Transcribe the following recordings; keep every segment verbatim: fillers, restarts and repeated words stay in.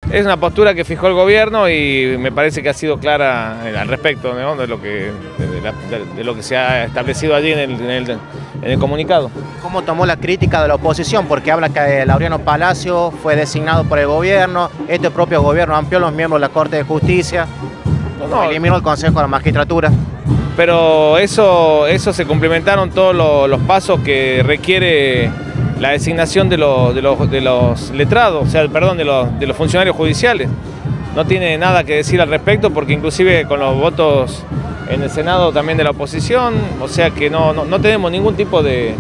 Es una postura que fijó el gobierno y me parece que ha sido clara al respecto, ¿no? de, lo que, de, la, de lo que se ha establecido allí en el, en, el, en el comunicado. ¿Cómo tomó la crítica de la oposición? Porque habla que Laureano Palacio fue designado por el gobierno, este propio gobierno amplió los miembros de la Corte de Justicia, no, eliminó el Consejo de la Magistratura. Pero eso, eso se complementaron todos los, los pasos que requiere la designación de los, de los, de los letrados, o sea, perdón, de los, de los funcionarios judiciales. No tiene nada que decir al respecto porque inclusive con los votos en el Senado también de la oposición, o sea que no, no, no tenemos ningún tipo de,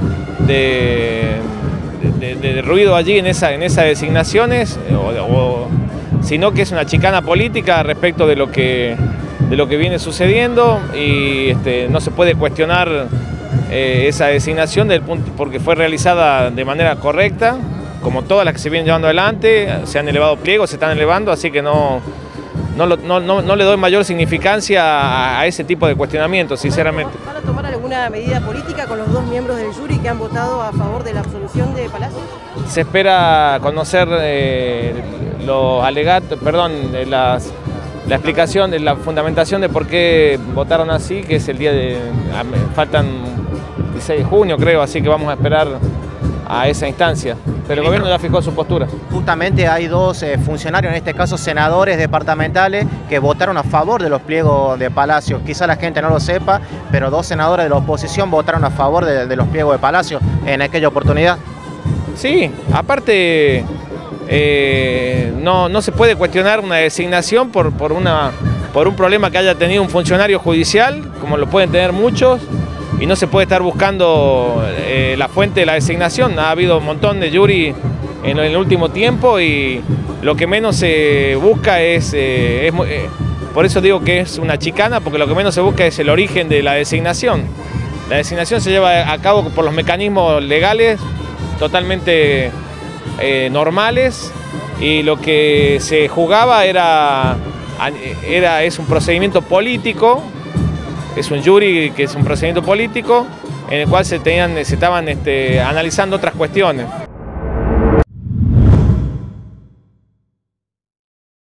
de, de, de, de ruido allí en, esa, en esas designaciones, o, o, sino que es una chicana política respecto de lo que, de lo que viene sucediendo y este, no se puede cuestionar Eh, esa designación del punto, porque fue realizada de manera correcta, como todas las que se vienen llevando adelante, se han elevado pliegos, se están elevando, así que no, no, no, no, no le doy mayor significancia a, a ese tipo de cuestionamientos, sinceramente. ¿Van a tomar alguna medida política con los dos miembros del jury que han votado a favor de la absolución de Palacio? Se espera conocer eh, los alegatos, perdón, las... la explicación, de la fundamentación de por qué votaron así, que es el día de... faltan dieciséis de junio creo, así que vamos a esperar a esa instancia. Pero el gobierno ya fijó su postura. Justamente hay dos eh, funcionarios, en este caso senadores departamentales, que votaron a favor de los pliegos de Palacio. Quizá la gente no lo sepa, pero dos senadores de la oposición votaron a favor de, de los pliegos de Palacio en aquella oportunidad. Sí, aparte... Eh, no, no se puede cuestionar una designación por, por, una, por un problema que haya tenido un funcionario judicial, como lo pueden tener muchos, y no se puede estar buscando eh, la fuente de la designación. Ha habido un montón de jury en, en el último tiempo y lo que menos se busca es, eh, es eh, por eso digo que es una chicana, porque lo que menos se busca es el origen de la designación. La designación se lleva a cabo por los mecanismos legales totalmente Eh, normales y lo que se jugaba era, era es un procedimiento político, es un jury que es un procedimiento político en el cual se, tenían, se estaban este, analizando otras cuestiones.